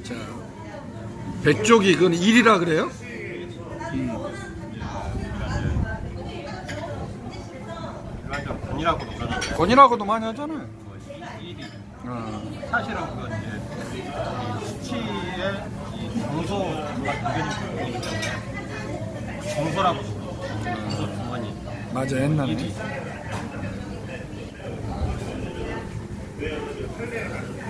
자, 백조기 그건 일이라 그래요? 일반적으로 권이라고도 그러는데 권이라고도 많이 하잖아요. 일이 사실은 그건 이제 수치의 이 정소가 당연히 부분이기 때문에 정소라고도 그러고 정소 주머니 맞아, 옛날에. 일이